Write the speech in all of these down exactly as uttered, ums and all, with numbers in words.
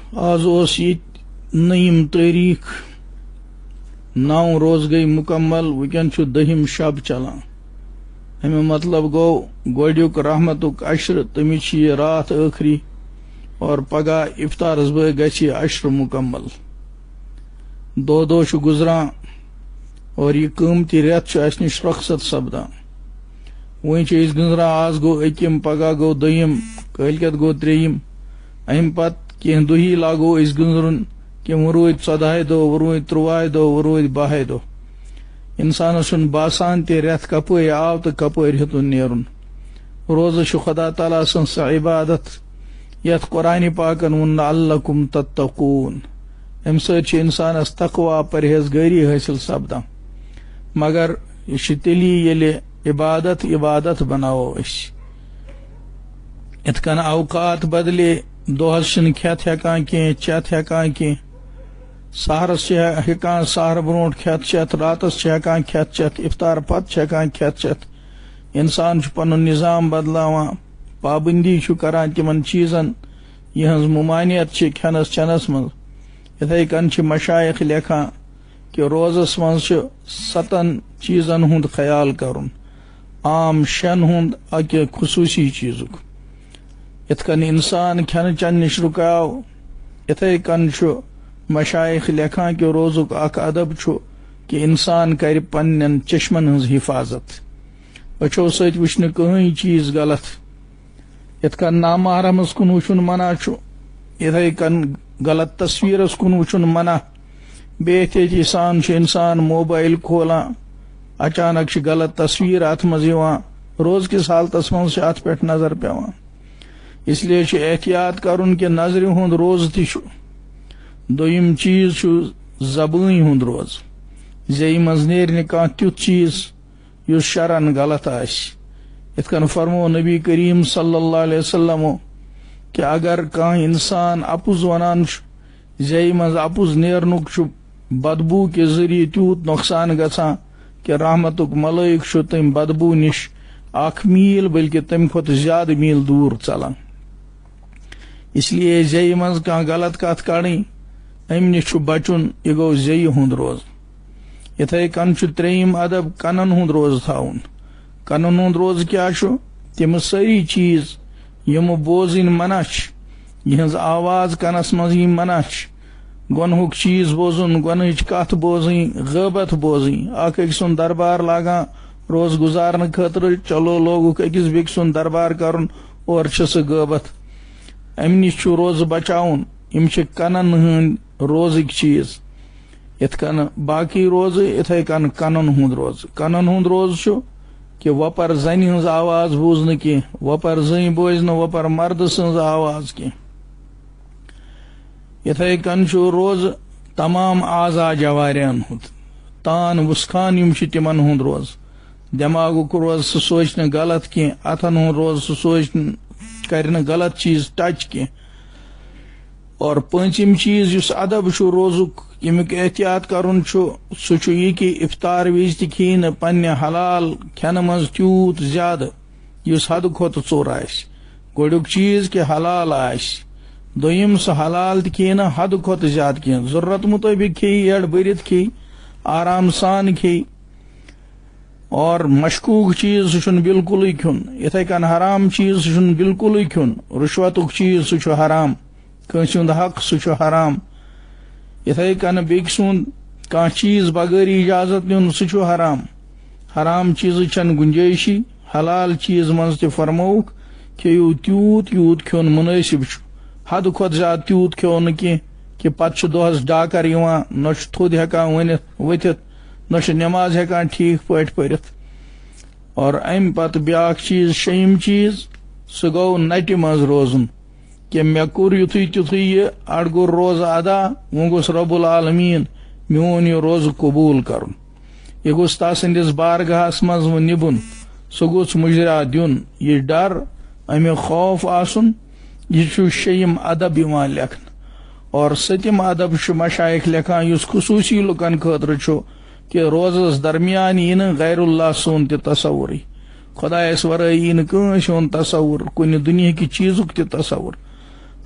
آز اوس یہ نیم تاریخ نو روز گئی مکمل وکن چھ دہم شب چلان امی مطلب گو گوڑیک رحمتک عشر تمچ یہ رات آخری اور پگہ افطارس بہ گژھِ عشر مکمل دو دو چھ گزران اور یہ قیمتی ریت چھ اس نش رخصت سپدان وہیں چھ اس گزران آز گو اکیم پگہ گو دہم کالکت گو تریم ام پت کینہ دہی لاگو اس گزرن کہ ورود ژۄدہے دۄہ ورود ترٛوہے دۄہ ورود بہے دۄہ انسانس چھُنہٕ باسان تہِ رٮ۪تھ کپٲرۍ آو تہٕ کپٲرۍ ہیوٚتُن نیرُن روزٕ چھُ خدا تعالیٰ سٕنٛز سۄ عبادت یتھ قرآنِ پاکن ووٚن لعلکم تتقوٗن امہِ سۭتۍ چھِ انسانس تقوا پرہیزگٲری حٲصِل سپدان مگر یہِ چھُ تیٚلی ییٚلہِ عبادت عبادت بناوو أسۍ یِتھ کٔنۍ اوقات بدلے دۄہس چھِنہٕ کھٮ۪تھ ہٮ۪کان کینٛہہ چٮ۪تھ ہٮ۪کان کینٛہہ سحرس چھِ ہٮ۪کان سحر برونٛٹھ کھٮ۪تھ چٮ۪تھ راتس چھِ ہٮ۪کان کھٮ۪تھ چٮ۪تھ افطار پتہٕ چھِ ہٮ۪کان کھٮ۪تھ چٮ۪تھ انسان چھُ پنُن نظام بدلاوان پابندی چھُ کران تِمن چیٖزن یِہنٛز ممانعت چھِ کھٮ۪نس چٮ۪نس منٛز یِتھے کٔنۍ چھِ مشایخ لیکھان کہ روزس منٛز چھُ ستن چیٖزن ہُنٛد خیال کرُن عام شین ہُنٛد اکہِ خصوٗصی چیٖزُک یِتھ کٔنۍ انسان کھٮ۪نہٕ چٮ۪نہٕ نِش رُکاو یِتھے کٔنۍ چھُ مشایخ لیکھان کہ روزُک اکھ ادب چھُ کہ انسان کرِ پننٮ۪ن چشمن ہٕنٛز حفاظت أچھو سۭتۍ وٕچھِ نہٕ کٕہٕنۍ چیٖز غلط یِتھ کٔنۍ نامحرمس کُن وٕچھُن منع چھُ یِتھے کٔنۍ غلط تصویرس کُن وٕچھُن منع بے احتیاطی سان چھُ انسان موبائل کھولان اچانک چھِ غلط تصویر اتھ منٛز یِوان روز کِس حالتس منٛز چھِ اتھ پٮ۪ٹھ نظر پیوان اس لیے چھُ احتیاط کرُن کہ نظرِ ہُنٛد روز تہِ چھُ دوٚیِم چیٖز چھُ زبٲنۍ ہُنٛد روز زیٚیہِ منٛز نیرِ نہٕ کانٛہہ تیُتھ چیٖز یُس شرعن غلط آسہِ یِتھ کٔنۍ فرموو نبی کریم صلی اللہ علیہ وسلمو کہ اگر کانٛہہ انسان اپُز ونان چھُ زیٚیہِ منٛز اپُز نیرنُک چھُ بدبوٗ کہِ ذٔریعہٕ تیوٗت نۄقصان گژھان کہ رحمتُک ملٲیک چھُ تمہِ بدبوٗ نِش اکھ میٖل بلکہ تمہِ کھۄتہٕ زیادٕ میٖل دوٗر ژلان اس لیے زیٚیہِ منٛز کانٛہہ غلط کتھ کڑٕنۍ امہِ نِش چھُ بچُن یہِ گوٚو زیٚیہِ ہُنٛد روز یِتھے کٔنۍ چھُ ترٛیٚیِم ادب کنن ہُنٛد روز تھاوُن کنن ہُنٛد روز کیٛاہ چھُ تِم سٲری چیٖز یِمہٕ بوزٕنۍ منع چھِ یِہنٛز آواز کنس منٛز یِنۍ منع چھِ گۄنہُک چیٖز بوزُن گۄنہٕچ کتھ بوزٕنۍ غٲبت بوزٕنۍ اکھ أکۍ سُنٛد دربار لاگان روز گزارنہٕ خٲطرٕ چلو لوگُکھ أکِس بیٚکہِ سُنٛد دربار کرُن اورٕ چھِ سُہ غٲبت امہِ نِش چھُ روزٕ بچاوُن یِم چھِ کنن ہٕنٛدۍ روزٕکۍ چیٖز یِتھ کٔنۍ باقٕے روزٕ یِتھے کٔنۍ کنن ہُنٛد روز کنن ہُنٛد روز چھُ کہ وۄپر زنہِ ہٕنٛز آواز بوزنہٕ کینٛہہ وۄپر زٔنۍ بوزِ نہٕ وۄپر مردٕ سٕنٛز آواز کینٛہہ یِتھے کٔنۍ چھُ روزٕ تمام اعضا جوارین ہُنٛد تان وُسخان یِم چھِ تِمن ہُنٛد روز دٮ۪ماغُک روز سُہ سونچہِ نہٕ غلط کینٛہہ اتھن ہُنٛد روز سُہ سونچہِ نہٕ کرِ نہٕ غلط چیٖز ٹچ کینٛہہ اور پٲنٛژِم چیٖز یُس ادب چھُ روزُک ییٚمیُک احتیاط کرُن چھُ سُہ چھُ یہِ کہ افطار وِزِ تہِ کھیٚیہِ نہٕ پننہِ حلال کھٮ۪نہٕ منٛز تیوٗت زیادٕ یُس حدٕ کھۄتہٕ ژوٚر آسہِ گۄڈیُک چیٖز کہ حلال آسہِ دوٚیِم سُہ حلال تہِ کھیٚیہِ نہٕ حدٕ کھۄتہٕ زیادٕ کینٛہہ ضروٗرت مُطٲبق کھیٚیہِ ایڈ بٔرِتھ کھیٚیہِ آرام سان کھیٚیہِ اور مشکوٗک چیٖز سُہ چھُنہٕ بالکُلٕے کھیوٚن یِتھے کٔنۍ حرام چیٖز سُہ چھُنہٕ بالکُلٕے کھیوٚن رُشوتُک چیٖز سُہ چھُ حرام کٲنٛسہِ ہُنٛد حق سُہ چھُ حرام یِتھے کٔنۍ بیٚکہِ سُنٛد کانٛہہ چیٖز بغٲر اجازت نیُن سُہ چھُ حرام حرام چیٖزٕچ چھنہٕ گُنجٲیشی حلال چیٖز منٛز تہِ فرمووُکھ کھیٚیِو تیوٗت یوٗت کھیوٚن منٲسِب چھُ حدٕ کھۄتہٕ زیادٕ تیوٗت کھیوٚو نہٕ کینٛہہ کہ پتہٕ چھُ دۄہس ڈاکر یِوان نہ چھُ تھوٚد ہٮ۪کان ؤنِتھ ؤتھِتھ نہ چھُ نٮ۪ماز ہٮ۪کان ٹھیٖک پٲٹھۍ پٔرِتھ اور امہِ پتہٕ بیٛاکھ چیٖز شیٚیِم چیٖز سُہ گوٚو نٹہِ منٛز روزُن کہ مےٚ کوٚر یُتھُے تیُتھُے یہِ اڑٕ گوٚو روزٕ ادا وۄنۍ گوٚژھ رۄب العالمیٖن میون یہِ روزٕ قبوٗل کرُن یہِ گوٚژھ تسٕنٛدِس بارگاہس منٛز وۄنۍ نِبُن سُہ گوٚژھ مُجرا دیُن یہِ ڈر امیُک خوف آسُن یہِ چھُ شیٚیِم ادب یِوان لیکھنہٕ اور سٔتِم ادب چھُ مشایخ لیکھان یُس خصوٗصی لُکن خٲطرٕ چھُ کہ روزس درمیان یی نہٕ غیر اللہ سُنٛد تہِ تصورٕے خۄدایس ورٲے یی نہٕ کٲنٛسہِ ہُنٛد تصور کُنہِ دُنہِکہِ چیٖزُک تہِ تصور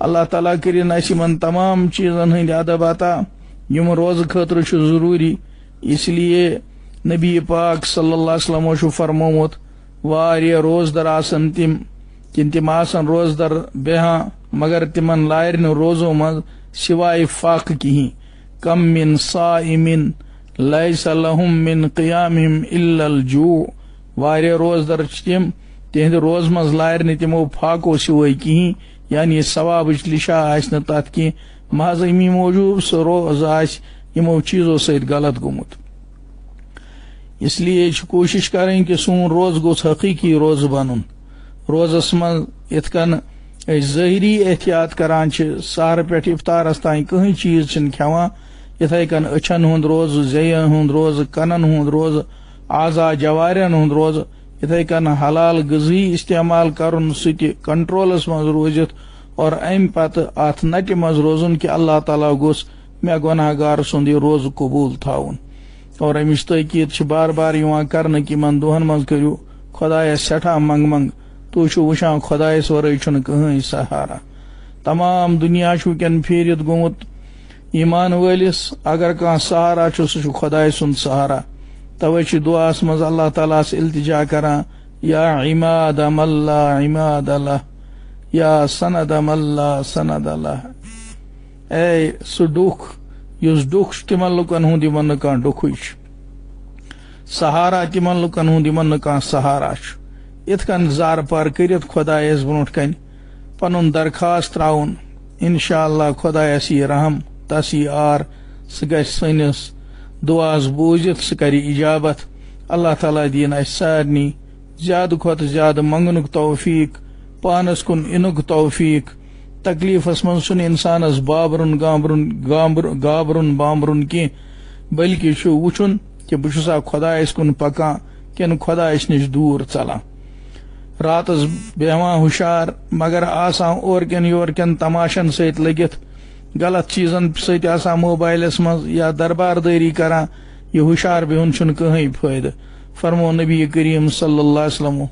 اللہ تعالیٰ کرن اس یمن تمام چیزن ہند ادب عطا یم روز خاطر چھ ضروری. اس لیے نبی پاک صلی اللہ علیہ وسلم چھ فرمومت واریاہ روزدر آسن تم کن تم آسن روزدر بہان مگر تمن لائر نہ روزو مز سوائے فاقہ کہین. کم من صائم لیس لهم من قیامہم الا الجوع. واریاہ روزدر تم تہند روز مز لائر نہ تمو فاقو سوائے کہین یعنی ثوابچ لشا آس نہ تت کی محض امی موجود سہ روز آس یمو چیزو سۭتۍ غلط گومت. اس لیے کوشش کریں کہ سون روز گوس حقیقی روز بنن. روزس من ات کن ظاہری احتیاط کران سہر پہ افطارس تین کہیں چیز چھ کھیوان اتھے کن اچھن ہند روز زین ہند روز کنن ہند روز اعضاء جوارین ہند روز اتھے کن حلال غذی استعمال کرن ست کنٹرولس مز روزت اور ام پتہ ات نٹہ مز روزن کہ اللہ تعالیٰ گوس مے گناہ گار سند یہ روز قبول تھاون. اور امچ تحقیق بار بار یوان کرنے کہ من دہن مز کرو خدایس سٹھا منگ منگ تو وچان خدایس ورے چھن کہیں سہارا. تمام دنیا ونکین پھیرت گومت ایمان ولس اگر کان سہارا سہ خدائے سند سہارا. توے دعاس مز اللہ تعالیٰ سے التجا کران یا عماد اللہ عماد اللہ یا سند اللہ سند اللہ. اے سہ ڈوکھ یس ڈوکھ تمن لکن ہند یمن کان ڈوکھے سہارا تمن لکن ہند یمن کان سہارا. ات کن زار پار کرت خدایس برونٹ کن پنن درخواست تراؤن انشاءاللہ خدایس یہ رحم تس یہ آر سہ گژھِ سٲنِس دعاس بوٗزِتھ سہ کرِ اجابت. اللہ تعالیٰ دین اس سارنی زیادہ کھوتہ زیادہ منگنک توفیق پانس کن انک توفیق. تکلیفس من چھُنہٕ انسانس بابرن گامبرن گابرن بامبرن کی بلکہ چھ وچھن کہ بہ چھُسا خدایس کن پکان کن خدایس نش دور ژلان. راتس بیہوان ہوشیار مگر آسان اور کن یور کن تماشن ست لگت غلط چیزن ست آسان موبائلس مز یا دربار داری کران یہ ہوشیار بہن چھن کہیں فائدہ. فرمو نبی کریم صلی اللہ علیہ وسلم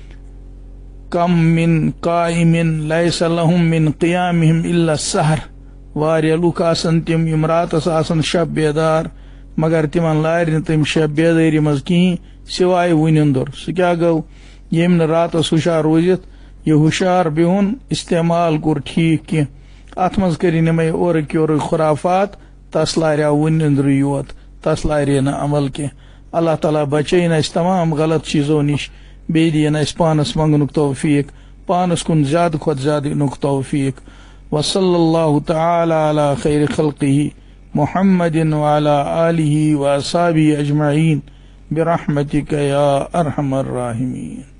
کم من قائم لیس لهم من قیامہم الا السحر. واریاہ لوک آسن تم یم راتس آسن شب بیدار مگر تمن لار نہ تم شب بیداری مز کہیں سوائے ونندر. سہ کیا گو یم نہ راتس ہوشیار روزت یہ ہوشیار بہن استعمال کور ٹھیک کی ات مز کر نمے اور یور خرافات تس لاریا ونندر یوت تس لارے نہ عمل کی. اللہ تعالیٰ بچین اس تمام غلط چیزوں نش بی دین اس پانس منگنک توفیق پانس کن زیادہ کھت زیادہ انک توفیق. وصلی اللہ تعالی علی خیر خلقہ محمد وعلی آلہ واصحابہ اجمعین برحمتک یا ارحم الراحمین.